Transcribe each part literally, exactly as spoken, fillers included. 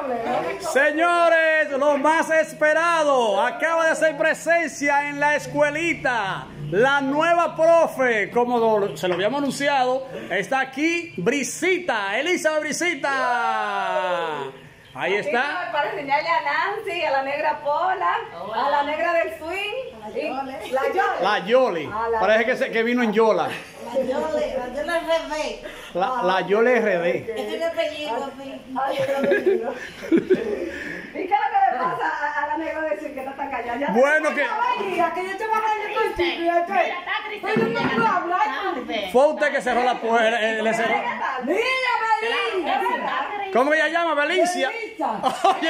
Señores, lo más esperado, acaba de hacer presencia en la escuelita. La nueva profe, como lo, se lo habíamos anunciado, está aquí, Brisita, Elizabeth Brisita. Ahí está. Para enseñarle a Nancy, a la negra Pola, a la negra del swing, y la Yoli. La Yoli. Ah, la Parece que, se, que vino en Yola. La Yoli, la Yoli R D. La, la Yoli R D. Ese es mi apellido, así. Ay, el apellido. ¿Y qué es lo que le pasa a, a la negra del swing que no está callada? Ya Bueno, que Mira, que yo te voy a hablar contigo. y esto- Pero yo no puedo hablar contigo. fue usted que cerró la puerta. eh, le cerró. Mira, Belín. ¿Cómo ella llama? Belicia. Oye,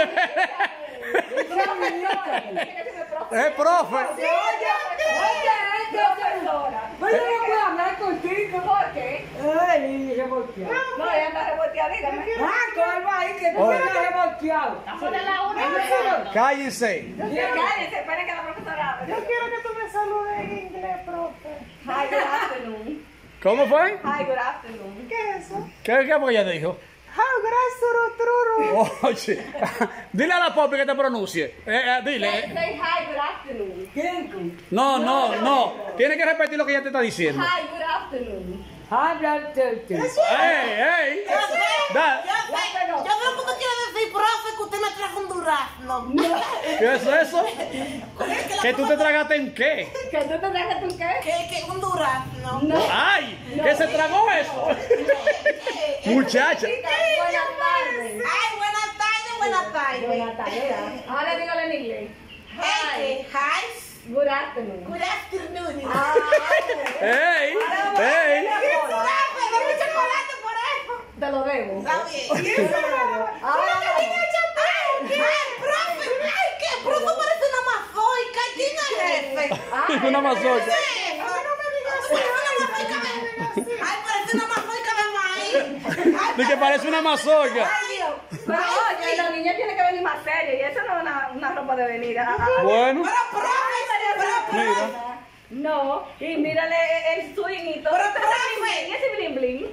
es profe. Oye, oye, profesora. Pero yo no puedo hablar contigo. ¿Por qué? Ay, revolteado. No, ella anda revolteada, dígame. Ah, colma ahí, que tú Oye. estás revolteado. Cállense. Cállese, esperen que la profesora hable. Yo quiero que tú me saludes en inglés, profe. Hi, good afternoon. ¿Cómo fue? Hi, good afternoon. ¿Qué es eso? ¿Qué, qué fue que ella dijo? How grass truru. Oye, dile a la Popi que te pronuncie. Eh, eh, dile. Say hi, good afternoon. ¿Quién? No, no, no. Tiene que repetir lo que ella te está diciendo. Hi, good afternoon. ¡Ey, ey! Da- Yo sé, yo creo que usted quiere decir, profe, que usted me trajo un durazno. ¿Qué es eso? ¿Que tú te tragaste en qué? ¿Que tú te trajes un qué? ¿Qué, qué? Un durazno. No. ¡Ay! ¿Qué se tragó eso? Muchacha. Buenas tardes. Ay, buenas tardes, buenas tardes. Buenas tardes. Ahora dígale en inglés. Hey, hi. Good afternoon. Good afternoon. Ah, ¡Ey! ¡Ey! ¿Quieres un café? Dame chocolate por eso. te lo debo. Está bien. Ahora ¡Ay, ay, profe! ¡Ay, qué! Profe parece una mazoica. ¿Quién es jefe? Una mazoya. Sí, no me digas así. Ay, parece una mazoica de maíz. De que parece una mazoya. Ay, Dios. pero oye, la niña tiene que venir más seria y eso no es una, una ropa de venir. a- a- Bueno. Pero, profe, pero, profe. Mira. No, y mírale el swing y todo. Pero, ese profe. bling, ¿y ese bling bling?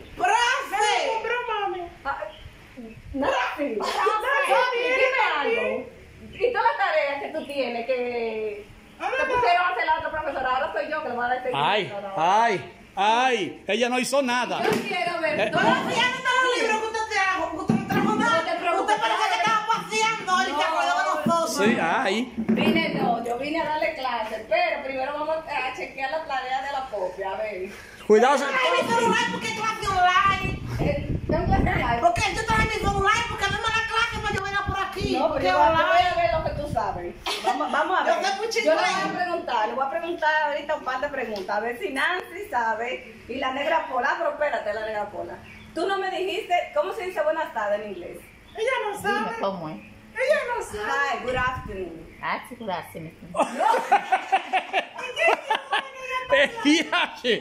Profe. Ah, Nancy, dime algo. Y todas las tareas que tú tienes que te pusieron a hacer la otra profesora, ahora soy yo que le voy a dar seguimiento. ¡Ay! ahora. ¡Ay! ¡Ay! Ella no hizo nada. Yo quiero ver Eh, todo. Profe, ya no están los libros que usted trajo. que Usted no trajo nada. No te preocupes. Usted parece que estaba paseando y se acordó de nosotros. Sí, ay. Vine no, yo vine a darle clases, pero primero vamos a chequear la tarea de la copia, a ver. Cuidado. Ay, mi celular porque es clase online. Eh, ¿tengo clase online? Porque yo traje mi celular porque no me la clase para yo venga por aquí. No, pero ¿Qué yo voy, yo voy online? a ver lo que tú sabes. Vamos, vamos a Yo ver. sé mucho Yo le voy inglés. a preguntar, le voy a preguntar ahorita un par de preguntas, a ver si Nancy sabe. Y la negra Pola, pero espérate, la negra Pola. Tú no me dijiste, ¿cómo se dice buenas tardes en inglés? Ella no sabe. Dime cómo es. Ella no sabe. Hi, good afternoon. Ah, sí, gracias. Eh, viaje.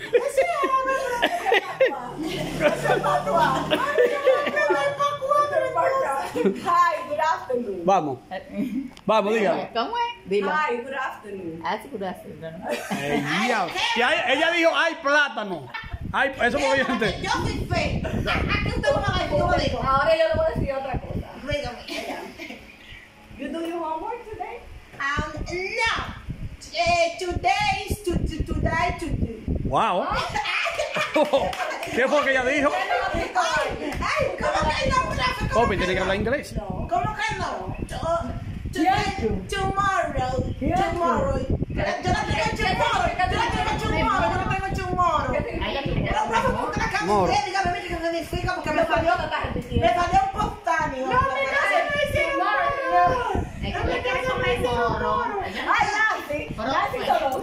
Hi, good afternoon. Vamos. Vamos, dígame. ¿Cómo es? Dilo. Hi, good afternoon. Ah, sí, gracias. Ella, y hay- ella dijo, hay plátano. Ay, eso fue yo entendí. Yo soy fe. Aquí usted no me va a decir, yo me digo. Ahora yo le voy a decir otra cosa. Dígame. You do your homework today? Um, no. Eh, today is to, to, today to do. Wow. ¿Qué fue que ella dijo? Ay, ay, ¿cómo que no, profe? ¿Cómo Popi, tiene que hablar inglés. ¿Cómo que no? To- Today, tomorrow, tomorrow. Yo la yo la tengo tomorrow, yo la tengo tomorrow, yo la tengo tomorrow. Pero, profe, ¿cómo que la Moro. cambié? Dígame, mire que significa porque me Me salió salió, que estás repitiendo. me salió un postáneo. No, mi casa no hicieron moro. Es que le quiere comer moro. Ay, Nancy. Nancy solo.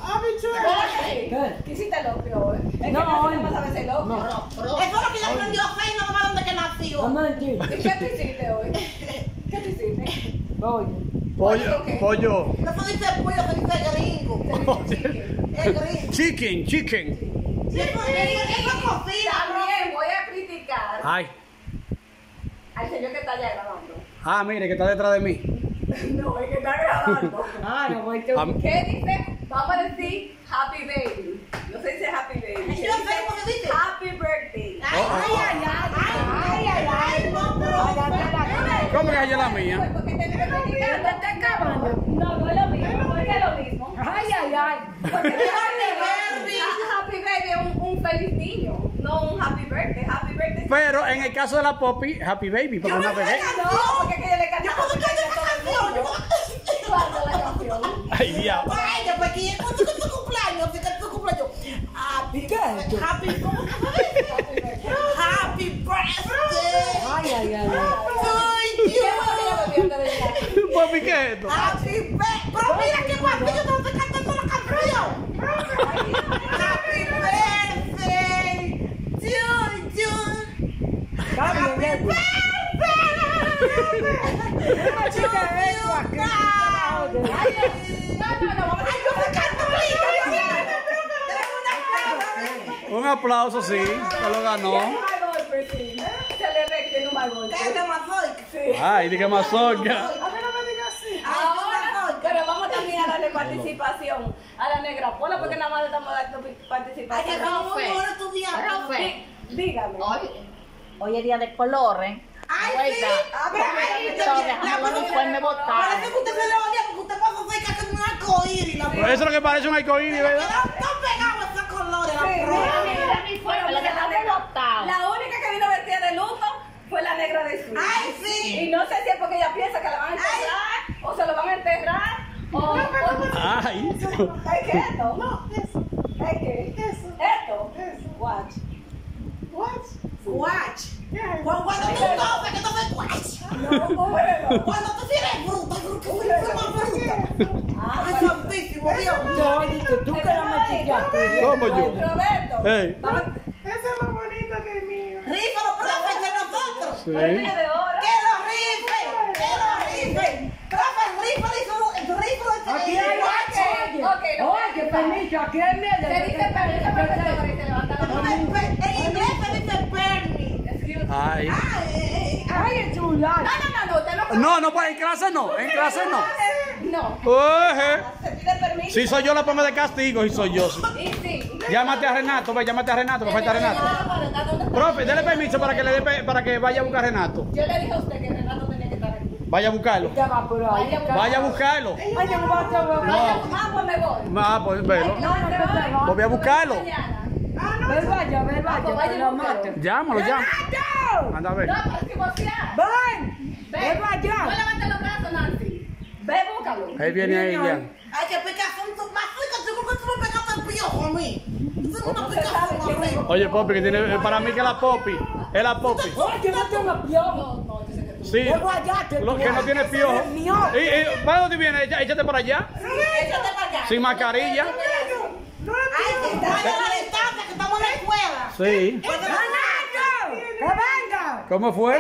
¿Qué hiciste loco hoy? Es que Nancy no sabe ser loco. Eso es lo que ella aprendió a hacer y no me dónde que nació. ¿Y qué tú hiciste hoy? ¿Qué tú hiciste? Pollo, pollo. No se dice pollo, se dice gringo. Es gringo. Chicken, chicken. Eso es cocina, También voy a criticar Ay. al señor que está allá grabando. Ah, mire, que está detrás de mí. No, es que está grabando. Ah, no voy a... Am- ¿Qué dice? Vamos a decir Happy Baby. No se dice Happy Baby. Yo sé cómo se dice. Happy Birthday. Ay, ay, ay, ay, ay, ay, ay, no, profe. deja yo la mía. Porque tiene que venir. ¿Te está acabando? No, no es lo mismo. ¿Por qué es lo mismo? Ay, ay, ay. Porque Happy Baby es un, un feliz niño, no un Happy Birthday. Happy Birthday. Pero en el caso de la Poppy, Happy Baby, porque una bebé. No, porque es que ella le canta Happy Birthday a todo el mundo. ¿Cuándo la canción? Ay, diablo. Vaya, pues que cuando es tu cumpleaños, fíjate tu cumpleaños. Happy ¿Qué es esto? Happy, ¿cómo que se Happy birthday. Ay, ay, ay. Soy ¿Qué fue lo que ella bebió antes de llegar? Poppy, ¿qué es esto? Happy birthday. Pero mira qué pasa, yo no estoy cantando la canción. Happy birthday to you. Cambio, Happy bien. Una chica de eso aquí. No, no, no, vamos a Un aplauso, sí, se lo ganó. un mal golpe, sí. Se le ve que tiene un mal golpe. Cállate más hoy. Sí. Ay, di que mazorca. A mí no me digas así. Ahora, pero vamos también a darle participación a la negra Pola, porque nada más le estamos dando Ay, participación. que vamos a estudiar. Profe, Dígame. hoy, hoy es día de colores. Ay, sí. Ah, Pero pero ay, mira, yo- Todo la dejando el cosa- uniforme botado. Parece que usted se le odia porque usted pasó cerca que un arcoíris. La Eso es lo que parece un arcoíris, ¿verdad? Quedan tan pegados esos colores. la Sí, profe. mira, Mira mi Bueno, fuerte, lo porque la dejaste negra- botado. La única que vino vestida de luto fue la negra de su. Ay, sí. Y no sé si es porque ella piensa que la van a enterrar, o se lo van a enterrar, o... o- Ay. ¿Es que esto? No, eso. ¿Es que? Eso. ¿Esto? Eso. Watch. Watch. Watch. Cuando cuando tú toses, que toses watch. No, bueno. Cuando tú tienes fruta, fruta, fruta, fruta. Ah, Ay, santísimo Dios. Yo dije, tú que la metiste aquí. ¿Cómo yo? Roberto. Ey. Vamos. Rífalo, profe, entre nosotros. Sí. Hoy es de hora. Que lo rifen, que lo rifen. Profe, rífalo y solo, rífalo y Aquí solo. hay Ok, ok, oye, lo oye, permiso, aquí es medio. Se dice permiso, profesor, y se levanta la mano. En inglés se dice permi. Excuse me. Ay. Ah, eh, eh, Ay, es un lado. No, no, no, no, usted no. No, no, pues en clase no, en clase no. No. Oje. Se pide permiso. Si soy yo, la pongo de castigo y soy yo. sí. Y sí. Llámate a Renato, ve, llámate a Renato, que falta Renato. Profe, dele permiso para que le dé pe- para que vaya a buscar a Renato. Yo le dije a usted que Renato tenía que estar aquí. Vaya a buscarlo. Ya va por ahí. Vaya a buscarlo. Ay, no va a ser No. Ah, pues me voy. Ah, pues velo. No, no, no, no. Pues voy a buscarlo. Mañana. Ven, vaya, ven, vaya, que lo mato. Llámalo, llama. Anda a ver. No, pero es que vocear. Ven, Ve. ven, No vaya. levante los brazos, Nancy. Ve, búscalo. Ahí viene ahí ya. hay que picar son tu más rico, tú porque tú me pegaste el piojo a mí. Tú eres una No se sabe picazón quién es. horrible. Oye, Poppy, que tiene, para mí que la Poppy, es la Poppy. Oye, no tengo piojo. No, no, yo sé que tú. Sí, Ven, vaya, te- lo que no tiene piojo. Mío. Y, y, ¿para dónde viene? Echa- Échate por allá, Échate para allá. sin mascarilla. Ay, que vaya a la distancia, que estamos en la escuela. Sí. ¡Renato! ¡Que venga! ¿Cómo fue?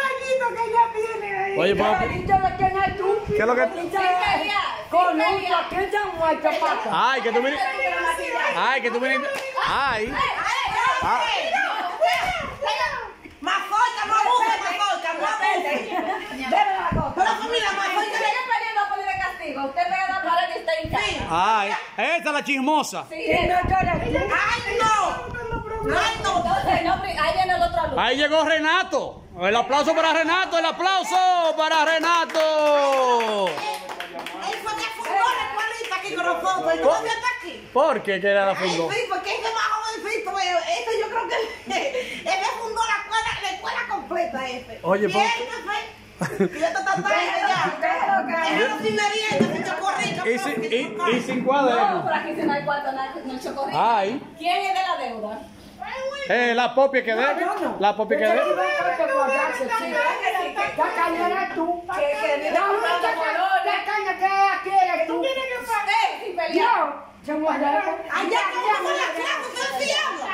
Oye, ¿Qué Poppy, dicho de quién es tú? ¿qué es lo que...? Con un ¿quién se muerto, papá? Ay, que tú viniste... Ay, que tú viniste... Ay. Ah. Mazorca, no abuses, mazorca, no abuses. Pero familia, mazorca, Usted sigue peleando a poner de castigo. Usted pega la pared y está en casa. Ay, esta es la chismosa. Sí. ¿Quién no eres tú? ay, no. Ay, no. Entonces, no, ahí viene el otro alumno. Ahí llegó Renato. El aplauso para Renato, el aplauso para Renato. Él fue que fundó la escuelita aquí con nosotros. ¿Y todavía está aquí? ¿Por qué que era la Ay, fundó? sí, porque ese más jovencito, eh, ese yo creo que él fundó la escuela, la escuela completa ese. Oye, y ¿por- este fue, y este está tarde ya. Él no tiene merienda, sin chocorrico. Y sin, y, y sin No, cuaderno. por aquí si no hay cuarto, no hay no hay chocorrito. Ay. ¿Quién es de la deuda? Eh, la Poppy que debe. La Poppy que debe. La caña eres tú. Que, que viene La comprando única colores. la caña que aquí eres tú. Eh, sin pelear. Yo, se muere. Allá como con la clase, usted sí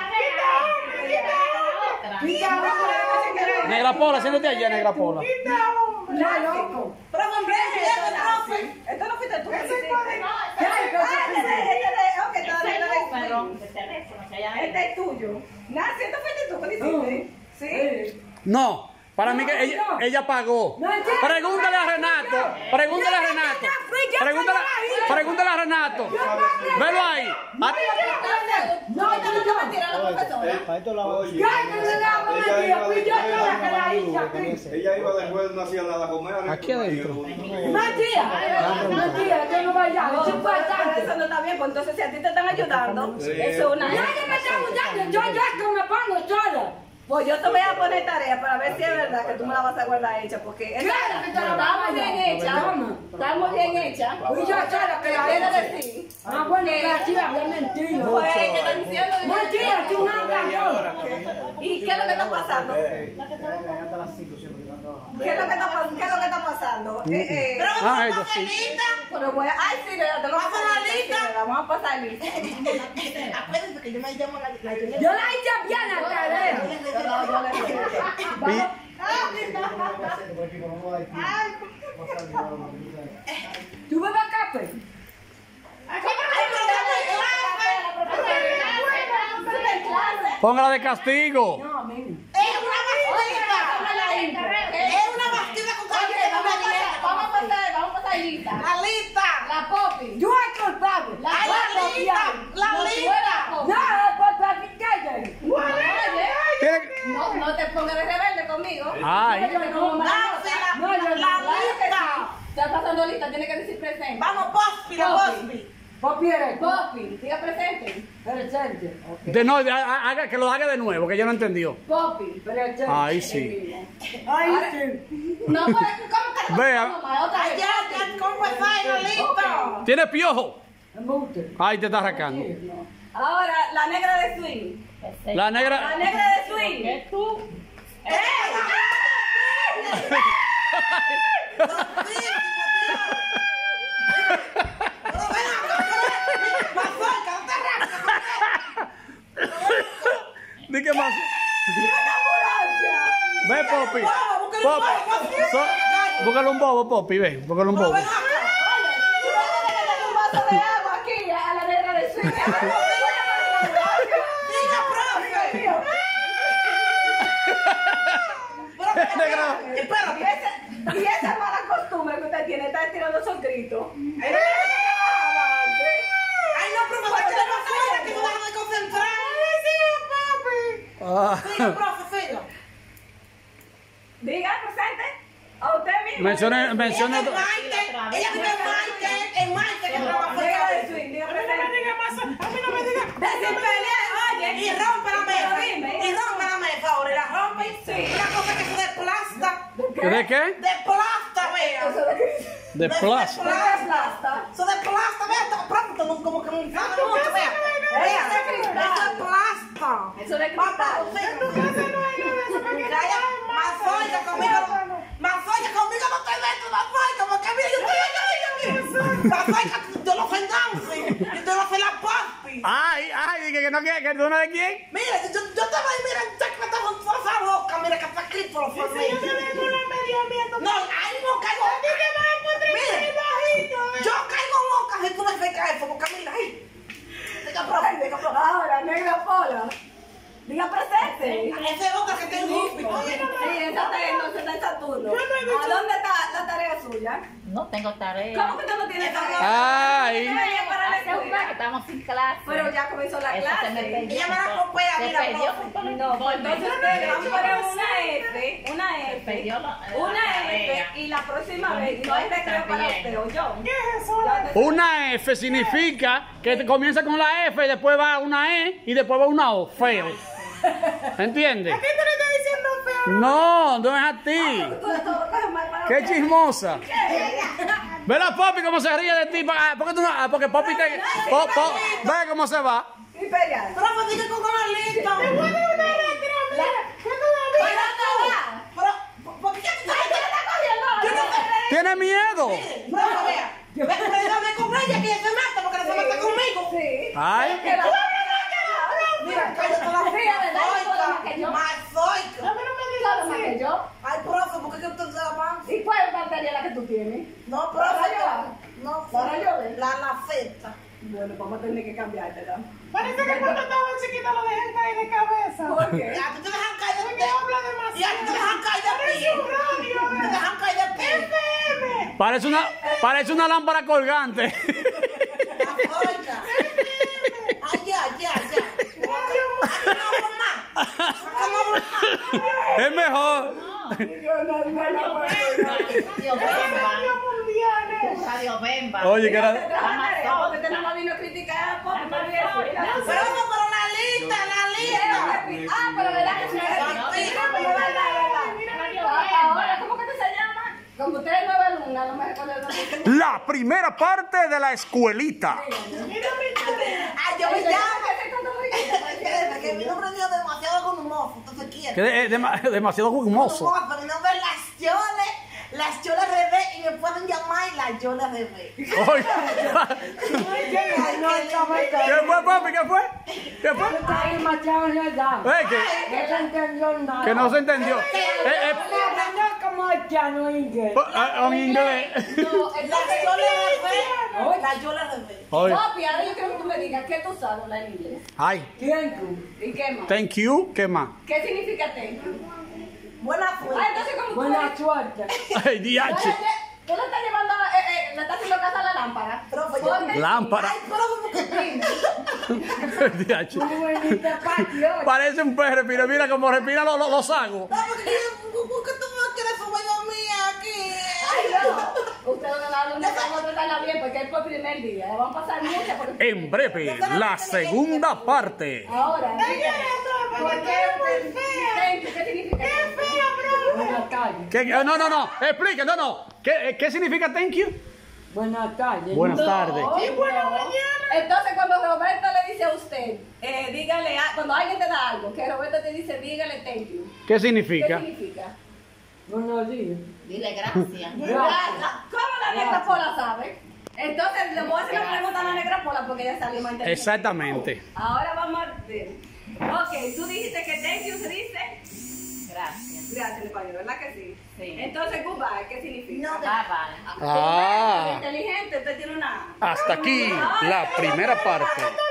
habla. Negra Pola, siéntate allá, Negra Pola. No, loco. Pero con profe. Esto no fuiste tú. que lo hiciste. ¿Qué? Ah, este de- este de- ok, está bien, está bien. Pero, de teléfono, que allá Este es tuyo. Nancy, ¿esto fuiste tú que lo hiciste? Sí. No, Para mí que ella, ella pagó. Pregúntale a Renato. Pregúntale a Renato. Pregúntale, pregúntale a Renato. Velo ahí. No, yo no te voy a tirar a la profesora. Para esto la voy a decir. Ella iba después, no hacía nada con él. Aquí adentro. Mentira, mentira, yo no voy a. No, pero eso no está bien, pues entonces si a ti te están ayudando, eso es una... Nadie me está ayudando, yo ya que me pongo sola. Pues yo te voy a poner tarea para ver si es verdad que tú me la vas a guardar hecha, porque es Claro que te la está vamos muy a bien dar. hecha, Toma. está muy bien hecha. Y yo sola que la quiere hice. decir, Ah, bueno, que sí, habla mentira. pues que está diciendo... Mentira, tú no hablas yo. ¿Y qué es lo que está pasando? ¿Qué es lo que está, pas- qué es lo que está pasando? Eh, eh, Pero Ah, vamos ella a sí. lista. pero voy a... Ay, sí, te lo vamos a ¿Vamos a pasar la lista? lista. Vamos a pasar lista. Acuérdense que yo me llamo la la Yo la hice bien a tarea. No, yo le digo. ¿Tú bebes café? Póngala de castigo. No, a mí. Es una bastida. Es una bastida con Oye, café. vamos a pasar, vamos a pasar, vamos a pasar lista. La lista. La Poppy. Yo soy culpable. La Ay, la lista. La No, tú lista. eres Poppy. No, es por practicar. Oye, Tiene- no, no te pongas de rebelde conmigo. Ay. Dársela. No, yo no. La Claro que lista. sí. Estás pasando lista, tiene que decir presente. Vamos, Pospi, la Pospi. Papi eres tú. Poppy, diga presente. Presente. Ok. De no, de- ha- haga, que lo haga de nuevo, que ella no entendió. Poppy. Presente. Ahí sí. Ay, sí. No puedes, ¿cómo que Vea. no? Otra vez. Allá, ya, ¿cómo está la lista? Tiene piojo. Embuste. Ay, te está arrancando. Ahora, la negra de swing. La La negra. negra de swing. ¿Qué tú? ¡Eh! ¿De qué más? Ve, Poppy. Poppy. So- Búscale un bobo, Poppy, ve. Búscale un bobo. Oye, tú no tienes que darle un vaso de agua aquí a la negra de swing. Negra. Y esa- Y esa mala costumbre que usted tiene, está tirando esos gritos. Ay, no, profe, que le pasó ahora que no deja de concentrar. Ah. Siga, profe, siga. Diga, presente. A usted mismo. Mencione, mencione. Ella es Maite, ella vive en Maite, en Maite que trabaja Negra de cerca. swing, diga presente. A mí no me diga. Desempeñar, oye. Y rompe la Pero mesa. dime. Y rompe la mesa ahora. Y la rompe. Sí. Una cosa que se desplasta. ¿De qué? Desplasta, vea. Eso de que- De plaza. Desplasta. Se desplasta, vea. Está pronto, como- como que me sabe mucho, vea. Vea, Eso de cristal. eso desplasta. Eso de Papá, cristal. Calla, Mazoya, conmigo. Mazoya, conmigo no te meto, Mazoya, porque mira, yo estoy allá, mira, mira. Mazoya, yo no soy Nancy, yo te voy a hacer la papi. Ay, ay, dije que no quiere, que tú no de quién. Mira, yo, yo te voy, mira, ya que me estás con esa boca, mira, que está aquí por los formitos. No, ahí no caigo. Mira, yo caigo loca si tú me fecas eso, porque mira, ahí. Diga, profe, diga, profe. Ahora, negra pola. Diga presente. Ese es otro que te gusta. Sí, esa está en, no, esa está en Saturno. ¿A dónde está la tarea suya? No tengo tarea. ¿Cómo que usted no tiene tarea? Ay. Usted venía para la Hace un mes que escuela. estamos sin clase. Pero ya comenzó la Eso se me clase. perdió. Ella me la copia, Se mira, perdió profe. con todo el No, pues informe. entonces ustedes van a poner una F, una Se F, perdió la- la una tarea. F y la próxima vez no hay recreo para usted o yo. Una F significa que te comienza con la F y después va una E y después va una O. Feo. ¿Entiendes? ¿Qué tú le estás diciendo feo? No, no es a ti. Qué chismosa. Ve la Poppy cómo se ríe de ti. Ah, ¿por qué tú no? Ah, porque Poppy te. Po, po, ve cómo se va. Imperial. Profe, dije con una lista. ¿Te puedo dar una retiro? Mira, ¿qué todavía? Pero, ¿por qué tú estás Yo no sé. Tiene miedo. Profe, vea. Ve, pregame con ella que ella se mata porque no se mata conmigo. Sí. Ay. Mira, cállate la fría. Mazoica. Claro, más que yo. Ay, profe, ¿por qué que usted se la más? ¿Y cuál es la batería la que tú tienes? No, ¿Para profe, llorar? no, ¿Para llorar? la laceta. Bueno, vamos a tener que cambiarte, ¿no? Parece que cuando estaba chiquita lo dejan caer de cabeza. ¿Por qué? Ya, tú te dejan caer Y aquí te dejan caer de pie. Te dejan caer de pie. Parece una, parece una lámpara colgante. Oiga. Ay, ya, ya, ya. Es mejor. Radio Bemba. Oye, que era. Porque tenemos vino a criticar por por eso. Pero vamos por la lista, la lista. Ah, pero verdad que se ahora, ¿cómo que se llama? Como ustedes nueva luna, no me recuerdo el nombre. La primera parte de la escuelita. Ay, yo me llamo. Que mi nombre es demasiado gomoso, entonces quiero. Que es dema- demasiado jugoso. Gomoso, mi nombre es Las Choles, Las Choles Revés, y me pueden llamar Las Choles Revés. Oye. ¿Qué fue, papi? ¿Qué fue? ¿Qué fue? Está demasiado enredado. Eh, que, No se entendió nada. que no se entendió. Eh, eh, No como haitiano inglés. oh, en inglés. No, Las entonces, Choles Revés, Las Choles Revés. Oye. papi, ahora yo quiero que tú me digas qué tú sabes hablar en inglés. Ay, Tiempo. ¿Y qué más? thank you. ¿Qué más? ¿Qué significa thank you? Buena Ah, fuente. entonces como tú Buena me suerte. Ay, diache. tú le estás llevando, eh, eh, le estás haciendo caso a la lámpara. Profe, yo- Ponte- Lámpara. Ay, pero como que Diache. Muy bonita patio. Parece un perro, mira, mira cómo respira los, los, los sagos. no, porque ¿por qué tú me quieres subir a mí aquí? Ay, no. Usted no la luna, vamos a tratarla bien porque es por primer día. Le van a pasar muchas porque... En breve, la segunda parte. Ahora, ¿por qué? Thank you, ¿qué significa? Buenas tardes. ¿Qué- No, no, no. Explica, no, no. ¿Qué, qué significa thank you? Buenas tardes. Buenas tardes. Entonces, cuando Roberto le dice a usted, eh, dígale, a- cuando alguien te da algo, que Roberto te dice, dígale thank you. ¿Qué ¿Qué significa? significa? Buenos días. Dile gracias. La- ¿Cómo la negra pola sabe? Entonces, le voy a hacer una pregunta a la negra pola porque ella salió más inteligente. Exactamente. Ahora vamos a ver. Ok, tú dijiste que thank you se dice Gracias. gracias en español, ¿verdad que sí? Sí. Entonces, goodbye, ¿qué significa? No, Bye bye. Ah. Inteligente, usted tiene una... Hasta aquí la primera parte.